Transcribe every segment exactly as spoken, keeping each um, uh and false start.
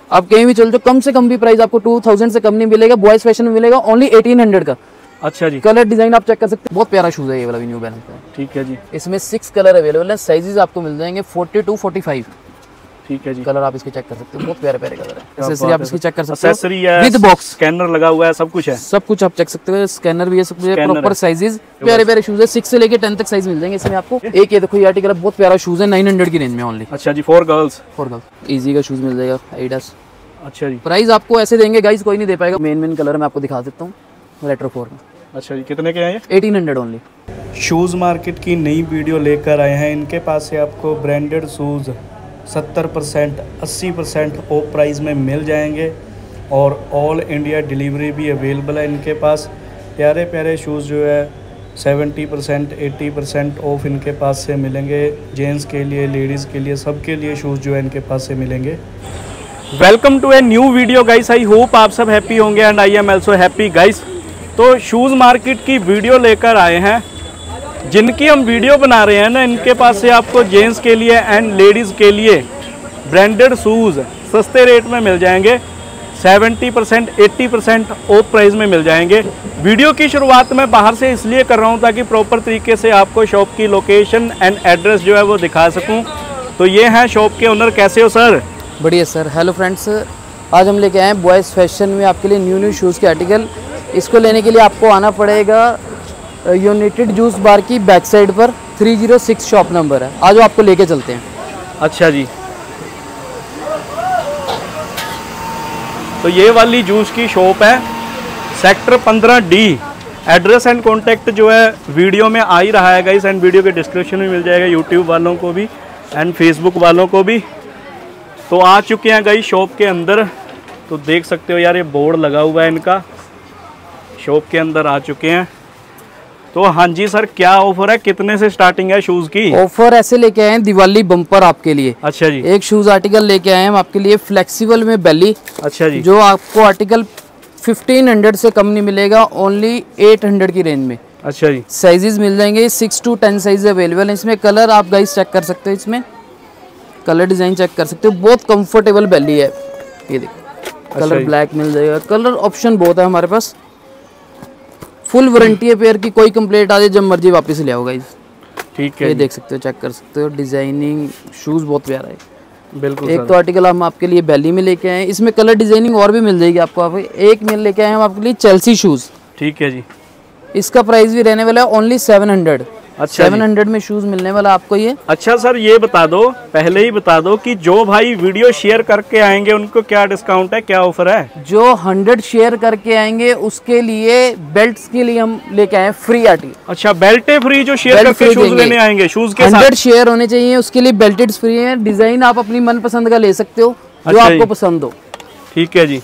आप कहीं भी चल जाओ, कम से कम भी प्राइस आपको टू थाउजेंड से कम नहीं मिलेगा। बॉयज फैशन में मिलेगा ओनली एटीन हंड्रेड का। अच्छा जी। कलर डिजाइन आप चेक कर सकते हैं, बहुत प्यारा शूज है ये वाला भी न्यू बैलेंस का। ठीक है जी। इसमें सिक्स कलर अवेलेबल है, साइजेस आपको मिल जाएंगे फोर्टी टू फोर्टी फाइव। ठीक है जी। कलर आप इसके चेक कर सकते हो, बहुत प्यारे प्यारे कलर है। एक्सेसरी आप इसकी चेक कर सकते हो, विद बॉक्स, स्कैनर लगा हुआ है, सब कुछ है, सब कुछ आप चेक सकते हो। स्कैनर भी है, सब कुछ है, प्रॉपर साइजेस, प्यारे प्यारे शूज है। सिक्स से लेके टेन तक साइज मिल जाएंगे इसमें आपको। एक ये देखो ये आर्टिकल बहुत प्यारा शूज है, नाइन हंड्रेड की रेंज में ओनली। अच्छा जी। For girls, for girls easy का शूज मिल जाएगा, एडिडास। अच्छा जी। प्राइस आपको ऐसे देंगे गाइस, कोई नहीं दे पाएगा। मेन मेन कलर मैं आपको दिखा देता हूँ रेट्रो फोर में। अच्छा जी। कितने के हैं ये? Eighteen hundred only. Shoes market की नई वीडियो लेकर आए हैं। इनके पास से आपको ब्रांडेड शूज़ सत्तर परसेंट अस्सी परसेंट ऑफ प्राइस में मिल जाएंगे और ऑल इंडिया डिलीवरी भी अवेलेबल है इनके पास। प्यारे प्यारे शूज़ जो है सत्तर परसेंट अस्सी परसेंट ऑफ इनके पास से मिलेंगे। जेंट्स के लिए, लेडीज़ के लिए, सबके लिए शूज़ जो है इनके पास से मिलेंगे। Welcome to a new video guys. I hope आप सब हैप्पी होंगे and I am also happy guys. तो शूज़ मार्केट की वीडियो लेकर आए हैं। जिनकी हम वीडियो बना रहे हैं ना, इनके पास से आपको जेंट्स के लिए एंड लेडीज़ के लिए ब्रांडेड शूज़ सस्ते रेट में मिल जाएंगे। सत्तर परसेंट अस्सी परसेंट ऑफ प्राइस में मिल जाएंगे। वीडियो की शुरुआत मैं बाहर से इसलिए कर रहा हूं ताकि प्रॉपर तरीके से आपको शॉप की लोकेशन एंड एड्रेस जो है वो दिखा सकूं। तो ये हैं शॉप के ओनर। कैसे हो सर? बढ़िया सर। हेलो फ्रेंड्स, आज हम लेके आए हैं बॉयज़ फैशन में आपके लिए न्यू न्यू शूज़ के आर्टिकल। इसको लेने के लिए आपको आना पड़ेगा यूनाइटेड जूस बार की बैक साइड पर, three zero six shop number है। आज वो आपको लेके चलते हैं। अच्छा जी। तो ये वाली जूस की शॉप है सेक्टर पंद्रह डी। एड्रेस एंड कॉन्टैक्ट जो है वीडियो में आ ही रहा है गाइस, एंड वीडियो के डिस्क्रिप्शन में मिल जाएगा, यूट्यूब वालों को भी एंड फेसबुक वालों को भी। तो आ चुके हैं गाइस शॉप के अंदर। तो देख सकते हो यार, ये बोर्ड लगा हुआ है इनका। शॉप के अंदर आ चुके हैं। तो हाँ जी सर, क्या ऑफर है, कितने से स्टार्टिंग है शूज की? ऑफर ऐसे लेके आए हैं दिवाली बम्पर आपके लिए। अच्छा जी। एक शूज आर्टिकल लेके आए हैं हम आपके लिए फ्लेक्सिबल में बेली। अच्छा जी। जो आपको आर्टिकल फिफ्टीन हंड्रेड से कम नहीं मिलेगा, ओनली एट हंड्रेड की रेंज में। अच्छा जी। साइजेस मिल जाएंगे, six to ten size available है इसमें। कलर आप गाइस चेक कर सकते हो, इसमें कलर डिजाइन चेक कर सकते हो। बहुत कंफर्टेबल बेली है ये देखो। कलर ब्लैक मिल जाएगा, कलर ऑप्शन बहुत है हमारे पास। फुल वारंटी है पेयर की, कोई कंप्लेंट आ जाए जब मर्जी वापस ले आओ गाइस। ठीक है, ये देख सकते हो, चेक कर सकते हो। डिजाइनिंग शूज बहुत प्यारा है। बिल्कुल। एक तो आर्टिकल हम आपके लिए बेली में लेके आए हैं, इसमें कलर डिजाइनिंग और भी मिल जाएगी आपको। आप एक में लेके आए हैं हम आपके लिए चेल्सी शूज। ठीक है जी। इसका प्राइस भी रहने वाला है ओनली सेवन हंड्रेड। अच्छा, सेवन हंड्रेड में शूज मिलने वाला आपको ये। अच्छा सर, ये बता दो, पहले ही बता दो कि जो भाई वीडियो शेयर करके आएंगे उनको क्या डिस्काउंट है, क्या ऑफर है? जो हंड्रेड शेयर करके आएंगे उसके लिए बेल्ट्स के लिए हम लेके आए फ्री आर्टिकल। अच्छा, बेल्टे फ्री जो शेयर करके शूज लेने आएंगे, शूज के हंड्रेड शेयर होने चाहिए, उसके लिए बेल्टेड फ्री है। डिजाइन आप अपनी मन पसंद का ले सकते हो, जो आपको पसंद हो। ठीक है जी।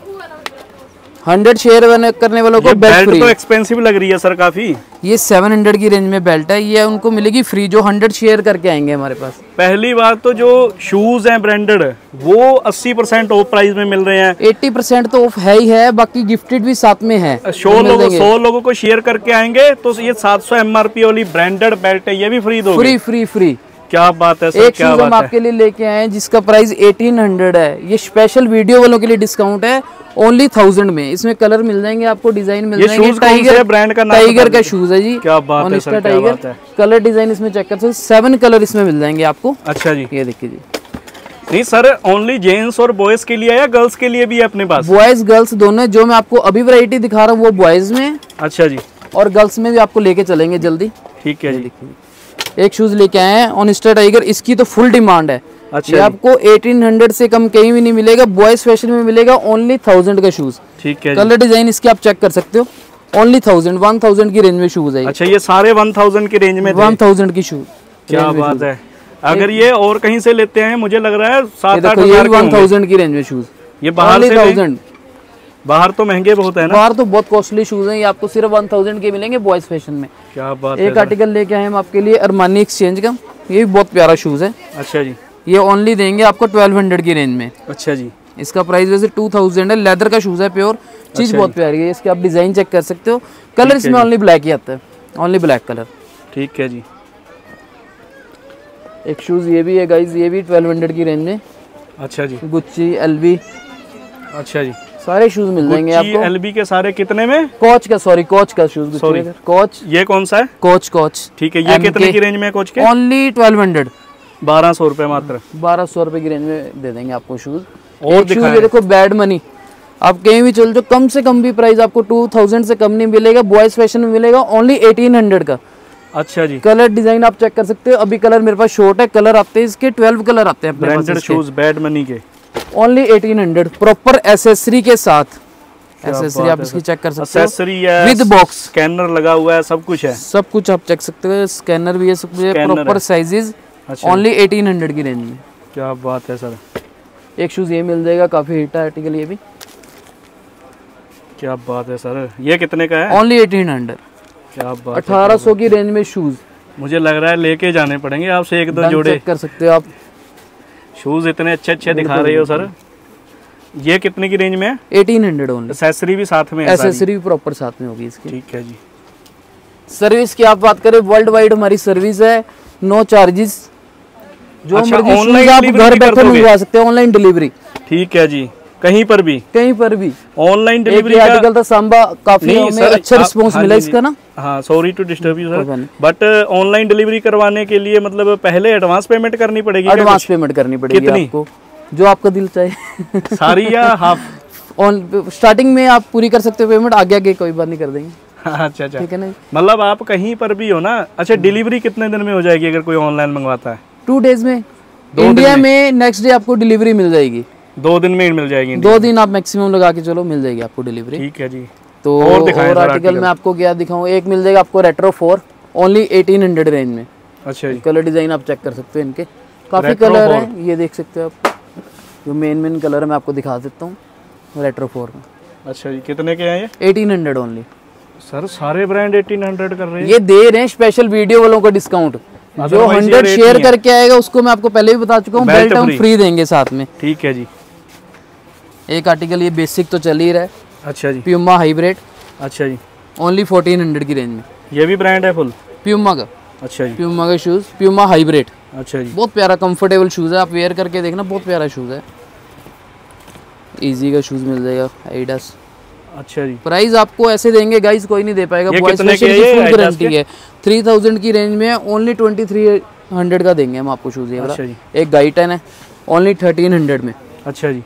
हंड्रेड शेयर करने वालों को बेल्ट फ्री। तो एक्सपेंसिव लग रही है सर काफी। ये सेवन हंड्रेड की रेंज में बेल्ट है, ये उनको मिलेगी फ्री जो हंड्रेड शेयर करके आएंगे हमारे पास। पहली बात तो जो शूज हैं ब्रांडेड, वो अस्सी परसेंट ऑफ प्राइस में मिल रहे हैं। अस्सी परसेंट तो ऑफ है ही है, बाकी गिफ्टेड भी साथ में है। सौ लोगों सौ लोगों को शेयर करके आएंगे तो ये सात सौ एमआरपी वाली ब्रांडेड बेल्ट है, ये भी फ्री दो। Free free free. क्या बात है सर, एक क्या शूज बात हम आपके लिए लेके आए हैं जिसका प्राइस एटीन हंड्रेड है। ये स्पेशल वीडियो वालों के लिए डिस्काउंट है, ओनली थाउजेंड में। इसमें कलर मिल जाएंगे आपको, डिजाइन मिल जाएंगे। टाइगर ब्रांड का नाम, टाइगर का शूज है जी। क्या बात है सर, क्या बात है। कलर डिजाइन इसमें चेक कर सकते, सेवन कलर इसमें मिल जाएंगे आपको। अच्छा जी। ये देखिए जी। नहीं सर, ओनली जेंट्स और बॉयज के लिए है या गर्ल्स के लिए भी है अपने पास? बॉयज गर्ल्स दोनों। जो मैं आपको अभी वैरायटी दिखा रहा हूँ वो बॉयज में। अच्छा जी। और गर्ल्स में भी आपको लेके चलेंगे जल्दी। ठीक है जी। एक शूज लेके आए हैं ऑनेस्टर टाइगर, इसकी तो फुल डिमांड है। अच्छा, ये आपको अठारह सौ से कम कहीं भी नहीं मिलेगा, बॉयज फैशन में मिलेगा ओनली थाउजेंड का शूज। ठीक है। कलर डिजाइन इसके आप चेक कर सकते हो, ओनली थाउजेंड वन थाउजेंड की रेंज में शूज है। अच्छा, ये सारे वन थाउजेंड की रेंज में वन थाउजेंड की शूज। क्या बात है। अगर ये और कहीं से लेते हैं, मुझे लग रहा है सात आठ हजार वन थाउजेंड की रेंज में शूज। ये बाहर से थाउजेंड, बाहर तो महंगे बहुत है ना? बाहर तो बहुत कॉस्टली शूज हैं, ये आपको सिर्फ वन थाउजेंड के मिलेंगे बॉयज फैशन में। क्या बात है। एक आर्टिकल लेके आए हम आपके लिए अरमानी एक्सचेंज का, ये भी बहुत प्यारा शूज है। अच्छा जी। ये ओनली देंगे आपको ट्वेल्व हंड्रेड की रेंज में। अच्छा जी। इसका प्राइस वैसे टू थाउजेंड है, लेदर का शूज है, प्योर चीज। अच्छा, बहुत प्यारी है। इसके आप डिजाइन चेक कर सकते हो। कलर इसमें ओनली ब्लैक ही आता है, ओनली ब्लैक कलर। ठीक है जी। एक शूज ये भी है गाइज, ये भी ट्वेल्व हंड्रेड की रेंज में। अच्छा जी। गुच्ची, एलबी, अच्छा जी, सारे शूज मिल जाएंगे आपको। एलबी के सारे कितने में? कोच का, सॉरी कोच का शूज, सॉरी कोच। ये कौन सा है? कोच कोच ठीक है, ये कितने की रेंज में है कोच के? ओनली ट्वेल्व हंड्रेड, बारह सौ रुपए मात्र। बारह सौ रुपए की रेंज में दे देंगे आपको शूज। और दिखाएं। ये देखो बैड मनी, आप कहीं भी चल जो कम से कम भी प्राइस आपको टू थाउजेंड से कम नहीं मिलेगा। बॉयज फैशन में मिलेगा ओनली एटीन हंड्रेड का। अच्छा जी। कलर डिजाइन आप चेक कर सकते हो। अभी कलर मेरे पास शॉर्ट है, कलर आते हैं इसके ट्वेल्व कलर आते हैं। ब्रांडेड शूज बैड मनी के only eighteen hundred, proper accessory के साथ। एसेसरी आप इसकी चेक कर सकते हो, एसेसरी है, विद बॉक्स, स्कैनर लगा हुआ है, सब कुछ है, सब कुछ आप चेक सकते हो। स्कैनर भी है, सब कुछ है, proper sizes. Only eighteen hundred की रेंज में। क्या बात है सर। एक शूज ये मिल जाएगा, काफी हिट है आर्टिकल ये भी। क्या बात है सर, ये कितने का है? Only eighteen hundred. क्या बात, अठारह सौ की रेंज में शूज। मुझे लग रहा है लेके जाने पड़ेंगे आपसे एक दो जोड़े। चेक कर सकते हो आप, शूज इतने अच्छे अच्छे दिखा रहे हो सर। ये कितने की रेंज में है? Eighteen hundred only. एक्सेसरी भी साथ में है? एक्सेसरी भी प्रॉपर साथ में होगी इसकी। ठीक है जी। सर्विस की आप बात करें, वर्ल्ड वाइड हमारी सर्विस है, नो चार्जेस। जो अच्छा, मर्जी शूज ऑनलाइन आप डिलीवरी घर भी कर बैठे दोगे? मंगवा सकते हैं, ऑनलाइन डिलीवरी। ठीक है जी, कहीं पर भी? कहीं पर भी ऑनलाइन डिलीवरी का का आर्टिकल था सांबा, काफी हमें अच्छा रिस्पांस मिला इसका ना। हाँ, sorry to disturb you sir, but online delivery करवाने के लिए मतलब पहले एडवांस पेमेंट करनी पड़ेगी? एडवांस पेमेंट करनी पड़ेगी आपको, जो आपका दिल चाहे। सारी या हाफ? ऑन स्टार्टिंग में आप पूरी कर सकते हो पेमेंट, आगे आगे कोई बात नहीं कर देंगे। अच्छा अच्छा, ठीक है ना। मतलब आप कहीं पर भी हो ना। अच्छा, डिलीवरी कितने दिन में हो जाएगी अगर कोई ऑनलाइन मंगवाता है? टू डेज में। इंडिया में नेक्स्ट डे आपको डिलीवरी मिल जाएगी। दो दिन में मिल जाएगी? दो दिन आप मैक्सिमम लगा के चलो, मिल जाएगी आपको डिलीवरी। ठीक है जी। तो और, और आर्टिकल में आपको क्या दिखाऊं, एक मिल जाएगा आपको retro four, only eighteen hundred range में। अच्छा जी। कलर डिजाइन आप चेक कर सकते हो, इनके काफी कलर हैं, ये देख सकते हो आप। जो मेन मेन कलर मैं आपको दिखा देता हूँ रेट्रो फोर में। अच्छा जी, कितने के हैं ये? Eighteen hundred only. सर सारे ब्रांड एटीन हंड्रेड कर रहे हैं? ये दे रहे हैं स्पेशल वीडियो वालों को डिस्काउंट। जो हंड्रेड शेयर करके आएगा उसको मैं आपको पहले भी बता चुका हूँ, बेल्ट हम फ्री देंगे साथ में। ठीक है जी। एक आर्टिकल ये बेसिक तो चल ही रहा है। अच्छा जी। Puma hybrid. अच्छा जी। ओनली फोर्टीन हंड्रेड की रेंज में। ये भी ब्रांड है फुल? प्यूमा का। अच्छा जी। प्यूमा का शूज, प्यूमा हाइब्रिड। अच्छा जी। बहुत प्यारा कंफर्टेबल शूज है, आप वेयर करके देखना, बहुत प्यारा शूज है। इजी का शूज मिल जाएगा, एडिडास। अच्छा जी। प्राइस आपको ऐसे देंगे गाइस, कोई नहीं दे पाएगा। बॉयज फैशन की फुल गारंटी है। थ्री थाउजेंड की रेंज में ओनली ट्वेंटी थ्री हंड्रेड का देंगे हम आपको शूज। ये वाला एक गाइटन है, ओनली थर्टीन हंड्रेड में। अच्छा जी,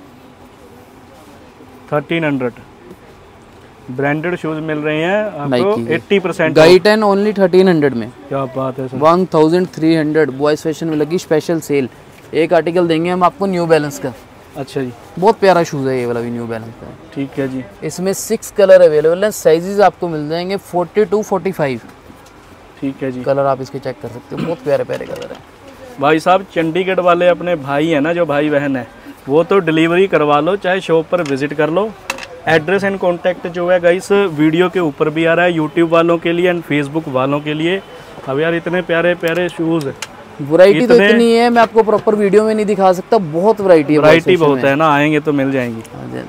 थर्टीन हंड्रेड ब्रांडेड शूज मिल रहे हैं आपको एट्टी परसेंट। गाइटन ओनली थर्टीन हंड्रेड में। क्या बात है sir. One thousand three hundred boys fashion में लगी स्पेशल सेल। एक आर्टिकल देंगे हम आपको न्यू बैलेंस का। अच्छा जी। बहुत प्यारा शूज है ये वाला भी न्यू बैलेंस का। ठीक है जी। इसमें सिक्स कलर अवेलेबल हैं, साइजेस आपको मिल जाएंगे फोर्टी टू फोर्टी फाइव। ठीक है जी। कलर आप इसके चेक कर सकते हो, बहुत प्यारे प्यारे कलर हैं। भाई साहब, चंडीगढ़ वाले अपने भाई हैं ना, जो भाई बहन है, वो तो डिलीवरी करवा लो, चाहे शॉप पर विजिट कर लो। एड्रेस एंड कॉन्टैक्ट जो है गाइस वीडियो के ऊपर भी आ रहा है, यूट्यूब वालों के लिए एंड फेसबुक वालों के लिए। अब यार इतने प्यारे प्यारे शूज़, वैरायटी तो इतनी है, मैं आपको प्रॉपर वीडियो में नहीं दिखा सकता, बहुत वैरायटी है। वैरायटी बहुत है ना, आएंगे तो मिल जाएंगी।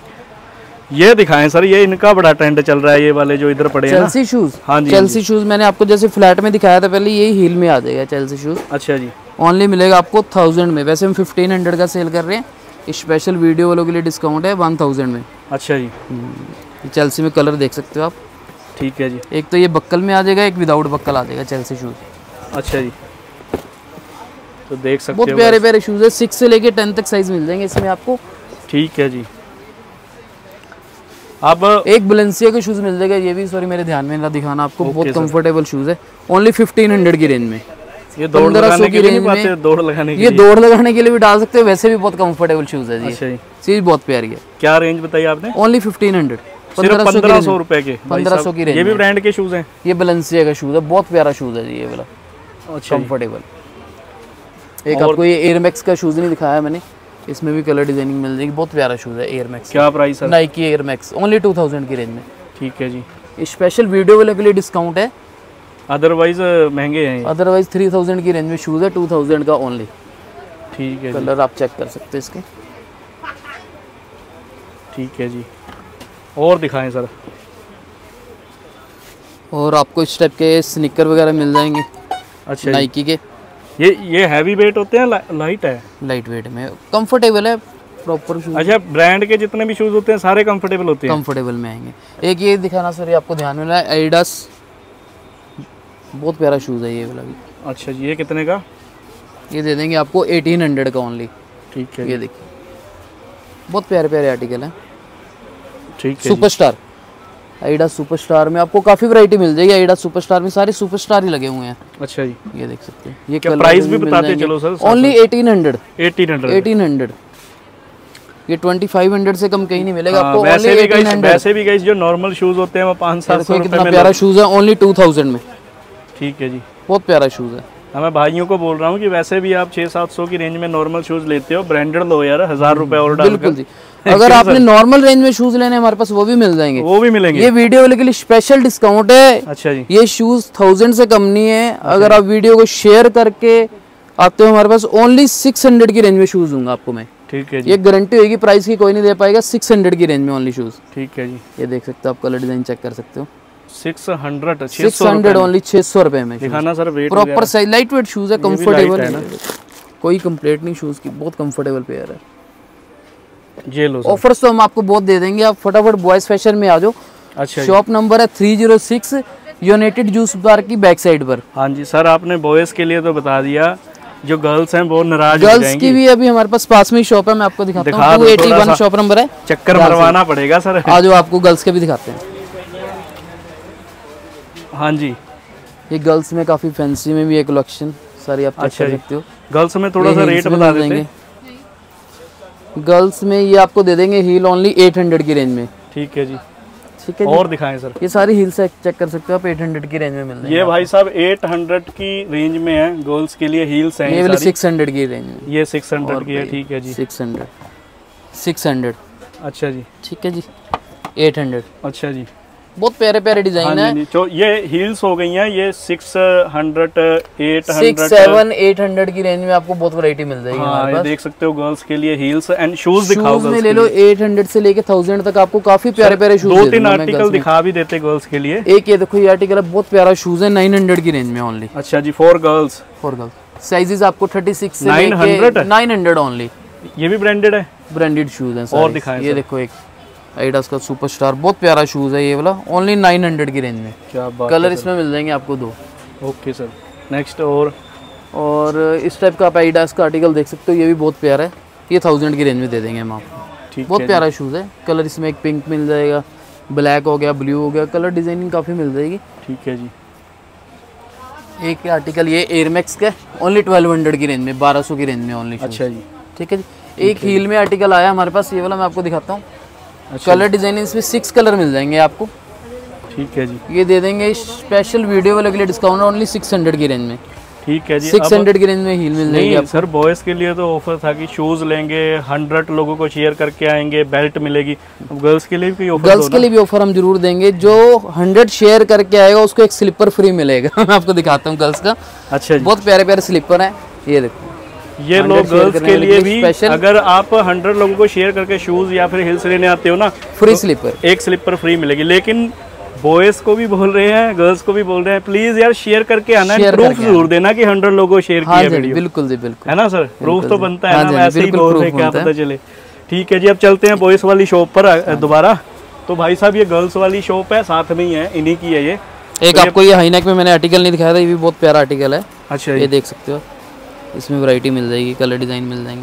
ये दिखाएं सर, ये इनका बड़ा ट्रेंड चल रहा है, ये वाले जो इधर पड़े हैं चेल्सी शूज। हाँ जी, चेल्सी शूज मैंने आपको जैसे फ्लैट में दिखाया था पहले, यही हील में आ जाएगा चेल्सी शूज। अच्छा जी। ओनली मिलेगा आपको थाउजेंड में, वैसे हम फिफ्टीन हंड्रेड का सेल कर रहे हैं, स्पेशल वीडियो वालों के लिए डिस्काउंट है वन थाउजेंड में। अच्छा जी। चेल्सी में कलर देख सकते हो आप। ठीक है जी। एक तो ये बक्कल में आ जाएगा, एक विदाउट बक्कल आ जाएगा चेल्सी शूज। अच्छा जी, तो देख सकते हो बहुत प्यारे प्यारे शूज है, सिक्स से लेके टेन तक साइज मिल जाएंगे इसमें आपको। ठीक है जी। अब एक बैलेंसिया के शूज मिल जाएगा, ये भी सॉरी मेरे ध्यान में ना दिखाना आपको, बहुत कंफर्टेबल शूज है, ओनली फिफ्टीन हंड्रेड की रेंज में। ये दौड़ लगाने के लिए नहीं पाते, दौड़ लगाने के ये दौड़ लगाने के लिए भी डाल सकते हो, वैसे भी बहुत कंफर्टेबल शूज है जी। अच्छा जी। चीज बहुत प्यारी है। क्या रेंज बताई आपने? ओनली फिफ्टीन हंड्रेड, पंद्रह सौ रुपए के, पंद्रह सौ की रेंज। ये भी ब्रांड के शूज हैं? ये बैलेंसिया का शूज है, बहुत प्यारा शूज है जी ये वाला, कंफर्टेबल। एक आपको ये एयर मैक्स का शूज नहीं दिखाया मैंने, इसमें भी कलर डिजाइनिंग मिल जाएगी, बहुत प्यारा शूज है एयर मैक्स। क्या प्राइस है? Nike Air Max only two thousand की रेंज में। ठीक है जी। स्पेशल वीडियो वाले के लिए डिस्काउंट है, अदरवाइज महंगे हैं। अदरवाइज थ्री थाउजेंड की रेंज में शूज है, टू थाउजेंड का ओनली। ठीक है। कलर आप चेक कर सकते हैं इसके। ठीक है जी, और दिखाएं सर। और आपको इस टाइप के स्निकर वगैरह मिल जाएंगे। अच्छा, नाइकी के ये ये हैवी वेट होते हैं, ला, लाइट है? लाइट वेट में कंफर्टेबल है, प्रॉपर शूज। अच्छा, ब्रांड के जितने भी शूज होते हैं सारे कंफर्टेबल होते हैं? कंफर्टेबल में आएंगे। एक ये दिखाना सर, ये आपको ध्यान में है, एडिडास, बहुत प्यारा शूज़ है ये वाला भी। अच्छा जी, ये कितने का? ये दे देंगे आपको एटीन हंड्रेड का ओनली। ठीक है, ये देखिए बहुत प्यारे प्यारे आर्टिकल हैं। ठीक है। सुपरस्टार, एडिडास सुपरस्टार में आपको काफ़ी वैरायटी मिल जाएगी। एडिडास सुपरस्टार में सारे सुपरस्टार ही लगे हुए हैं। अच्छा जी, ये देख सकते हैं। ये प्राइस भी बताते चलो sir. Only eighteen hundred. Eighteen hundred eighteen hundred ये पच्चीस सौ से कम कहीं नहीं मिलेगा आपको। वैसे भी गाइस, वैसे भी गाइस जो नॉर्मल शूज होते हैं वो पाँच सात सौ रुपए में। कितना प्यारा शूज है, ओनली टू थाउजेंड में। ठीक है जी, बहुत प्यारा शूज है। मैं भाइयों को बोल रहा हूँ कि वैसे भी आप छह सात सौ की रेंज में नॉर्मल शूज लेते हो, ब्रांडेड लो यार, हजार रुपए और डाल। बिल्कुल जी, अगर आपने नॉर्मल रेंज में शूज लेने हमारे पास वो भी मिल जाएंगे। वो भी मिलेंगे। ये वीडियो वाले के लिए स्पेशल डिस्काउंट है। अच्छा जी, ये शूज थाउजेंड से कम नहीं है। अगर आप वीडियो को शेयर करके आते हो हमारे पास, ओनली सिक्स हंड्रेड की रेंज में शूज दूंगा आपको मैं। ठीक है जी, ये गारंटी होगी, प्राइस की कोई नहीं दे पाएगा। सिक्स हंड्रेड की रेंज में ओनली शूज। ठीक है जी, ये देख सकते हो आप, कलर डिजाइन चेक कर सकते हो। Six hundred six hundred only छह सौ रुपए में। दिखाना sir, weight proper size, light weight shoes है, कंफर्टेबल है, कोई कंप्लेंट नहीं शूज की, बहुत कंफर्टेबल पेयर है। ये लो ऑफर्स तो हम आपको बहुत दे देंगे, आप फटाफट बॉयज फैशन में आ जाओ। अच्छा, शॉप नंबर है three zero six, united juice bar की बैक साइड पर। हाँ जी सर, आपने बॉयज के लिए तो बता दिया, जो गर्ल्स हैं वो नाराज हो जाएंगी। गर्ल्स की भी अभी हमारे पास पास में ही शॉप है, मैं आपको दिखाता हूं। Two eighty one shop number है, चक्कर मरवाना पड़ेगा सर। आज आपको गर्ल्स के भी दिखाते हैं। हाँ जी, ये गर्ल्स में काफी फैंसी में भी एक कलेक्शन सारी आप चेक कर सकते हो। गर्ल्स में थोड़ा सा रेट बता देंगे। गर्ल्स में ये आपको दे देंगे हील ओनली एट हंड्रेड की रेंज में। ठीक है जी, ठीक है। और दिखाएं सर, ये सारी हील से चेक कर सकते हो आप, एट हंड्रेड की रेंज में मिल जाएंगे। ये भाई साहब एट हंड्रेड की रेंज में है, गर्ल्स के लिए हील्स हैं। ये वाली सिक्स हंड्रेड की रेंज में, ये सिक्स हंड्रेड की है। ठीक है जी, सिक्स हंड्रेड सिक्स हंड्रेड। अच्छा जी, ठीक है जी, एट हंड्रेड। अच्छा जी, बहुत प्यारे प्यारे डिजाइन है। तो ये हील्स हो गई हैं, ये six hundred, eight hundred, six seven eight hundred की रेंज में आपको बहुत वैरायटी मिल जाएगी। हाँ, ये देख सकते हो गर्ल्स के लिए हील्स एंड शूज दिखाओ। शूज में ले लो एट हंड्रेड से लेके थाउजेंड तक आपको काफी प्यारे प्यारे शूज। दो तीन आर्टिकल दिखा भी देते गर्ल्स के लिए। एक ये देखो, ये आर्टिकल है, बहुत प्यारा शूज है, नाइन हंड्रेड की रेंज में ओनली। अच्छा जी, for girls, for girls sizes आपको थर्टी सिक्स से nine hundred nine hundred only. ये भी ब्रांडेड है, ब्रांडेड शूज है। और दिखाएं, ये देखो एक एडिडास का सुपरस्टार, बहुत प्यारा शूज है ये वाला, ओनली नाइन हंड्रेड की रेंज में। क्या बात, कलर इसमें मिल जाएंगे आपको दो। Okay sir, next. और और इस टाइप का आप एडिडास का आर्टिकल देख सकते हो, ये भी बहुत प्यारा है, ये थाउजेंड की रेंज में दे देंगे हम आपको। ठीक, बहुत प्यारा शूज है। कलर इसमें एक पिंक मिल जाएगा, ब्लैक हो गया, ब्लू हो गया, कलर डिजाइनिंग काफ़ी मिल जाएगी। ठीक है जी, एक आर्टिकल ये एयरमैक्स का, ओनली ट्वेल्व हंड्रेड की रेंज में, बारह सौ की रेंज में ओनली। अच्छा जी, ठीक है जी। एक हील में आर्टिकल आया हमारे पास, ये वाला मैं आपको दिखाता हूँ। अच्छा, कलर डिजाइन इसमें सिक्स कलर मिल जाएंगे आपको। ठीक है जी, ये दे देंगे स्पेशल वीडियो वाले के लिए डिस्काउंट, ओनली सिक्स हंड्रेड की रेंज में। ठीक है जी, सिक्स हंड्रेड की रेंज में हील मिल जाएगी आपको। सर बॉयज के लिए तो ऑफर था कि शूज लेंगे, हंड्रेड लोगों को शेयर करके आएंगे, बेल्ट मिलेगी। गर्ल्स के लिए भी ऑफर, गर्ल्स के लिए भी ऑफर हम जरूर देंगे। जो हंड्रेड शेयर करके आएगा उसको एक स्लीपर फ्री मिलेगा। मैं आपको दिखाता हूँ गर्ल्स का। अच्छा, बहुत प्यारे प्यारे स्लीपर है, ये देखो। ये लोग गर्ल्स के लिए भी, अगर आप हंड्रेड लोगों को शेयर करके शूज या फिर हिल्स लेने आते हो ना, फ्री स्लीपर, एक स्लीपर फ्री मिलेगी। लेकिन बॉयज को भी बोल रहे हैं, गर्ल्स को भी बोल रहे हैं, प्लीज यार शेयर करके आना है, प्रूफ जरूर देना कि हंड्रेड लोगों को शेयर किया वीडियो। बिल्कुल जी, बिल्कुल, है ना सर, प्रूफ तो बनता है ना, ऐसे ही बोल रहे क्या पता चले। ठीक है जी, अब चलते हैं बॉयज वाली शॉप पर दोबारा। तो भाई साहब ये गर्ल्स वाली शॉप है, साथ में ही है, इन्हीं की है ये। एक आपको ये हाईनेक में मैंने आर्टिकल नहीं दिखाया था, ये भी बहुत प्यारा आर्टिकल है। अच्छा, ये देख सकते हो, इसमें वैरायटी मिल जाएगी, कलर डिज़ाइन मिल जाएंगे,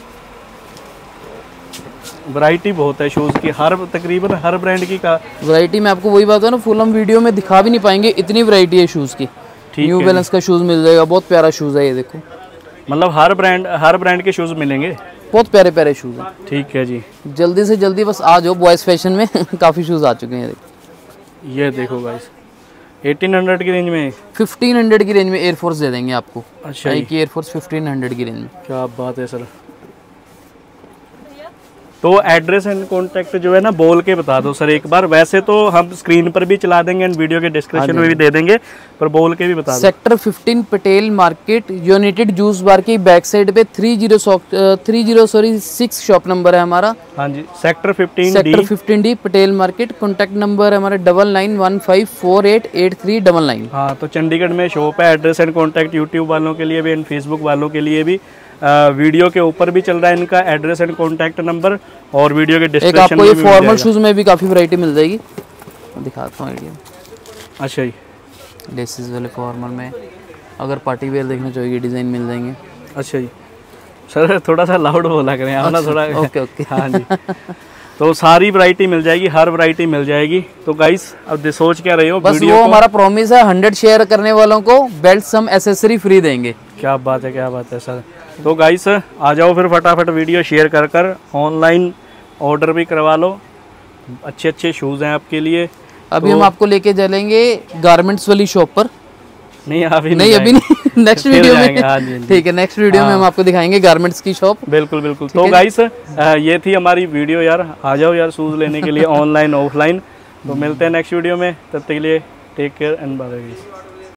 वैरायटी बहुत है शूज़ की, हर तकरीबन हर ब्रांड की का वैरायटी। में आपको वही बात है ना, फुल हम वीडियो में दिखा भी नहीं पाएंगे, इतनी वैरायटी है शूज़ की। न्यू बैलेंस का शूज़ मिल जाएगा, बहुत प्यारा शूज़ है ये देखो। मतलब हर ब्रांड हर ब्रांड के शूज़ मिलेंगे, बहुत प्यारे प्यारे शूज़ हैं। ठीक है जी, जल्दी से जल्दी बस आ जाओ बॉयज़ फैशन में। काफ़ी शूज़ आ चुके हैं, ये देखो गाइस। एटीन हंड्रेड की रेंज में, फिफ्टीन हंड्रेड की रेंज में एयरफोर्स दे देंगे आपको। अच्छा, एक एयरफोर्स फिफ्टीन हंड्रेड की रेंज में। क्या बात है सर, तो एड्रेस एंड कॉन्टैक्ट जो है ना बोल के बता दो सर एक बार। वैसे तो हम स्क्रीन पर भी चला देंगे एंड वीडियो के डिस्क्रिप्शन में भी दे देंगे, पर बोल के भी बता दो। Sector fifteen Patel market united juice bar की बैक साइड पे three zero three zero sorry six shop number है हमारा। हाँ जी, sector fifteen sector fifteen D Patel market. Contact number है हमारे double nine one five four eight eight three double nine. हाँ, तो चंडीगढ़ में शॉप है। एड्रेस एंड कॉन्टैक्ट यूट्यूब वालों के लिए भी एंड फेसबुक वालों के लिए भी आ, वीडियो के ऊपर भी चल रहा है इनका एड्रेस एंड कॉन्टैक्ट नंबर, और वीडियो के डिस्क्रिप्शन एक आपको ये फॉर्मल शूज में भी काफी वैरायटी मिल जाएगी, दिखाता हूँ आइडिया। अच्छा जी, लेसिस वाले फॉर्मल में अगर पार्टी वेयर देखना चाहिए डिजाइन मिल जाएंगे। अच्छा जी सर, थोड़ा सा लाउड बोला करें आप ना थोड़ा। ओके ओके हाँ जी, तो सारी वैरायटी मिल जाएगी, हर वैरायटी मिल जाएगी। तो गाइस अब सोच क्या रहे हो, बस वो हमारा प्रॉमिस है, हंड्रेड शेयर करने वालों को बेल्ट सम एसेसरी फ्री देंगे। क्या बात है, क्या बात है सर। तो गाइस आ जाओ फिर फटाफट वीडियो शेयर कर कर ऑनलाइन ऑर्डर भी करवा लो, अच्छे अच्छे शूज़ हैं आपके लिए। अभी तो हम आपको लेके चलेंगे गारमेंट्स वाली शॉप पर। नहीं अभी नहीं, अभी नहीं, नेक्स्ट वीडियो में। ठीक है, नेक्स्ट वीडियो में हम आपको दिखाएंगे गारमेंट्स की शॉप। बिल्कुल बिल्कुल। तो गाइस ये थी हमारी वीडियो यार, आ जाओ यार शूज़ लेने के लिए ऑनलाइन ऑफलाइन। तो मिलते हैं नेक्स्ट वीडियो में, तब तक के लिए टेक केयर एंड बाय।